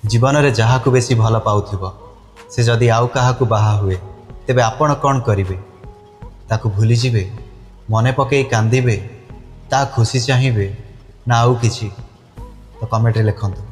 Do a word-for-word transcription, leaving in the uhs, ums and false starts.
जीवन में जहाँ को बेसी भल पाउथिबो से जदि आउ काहाकू बाहा हुए तेबे आपण कौन करिवे? ताकू भूली जिवे, मने पकई कांदिबे, ता खुशी चाहिए ना आउ किछि? तो कमेंट रे लिखंतु।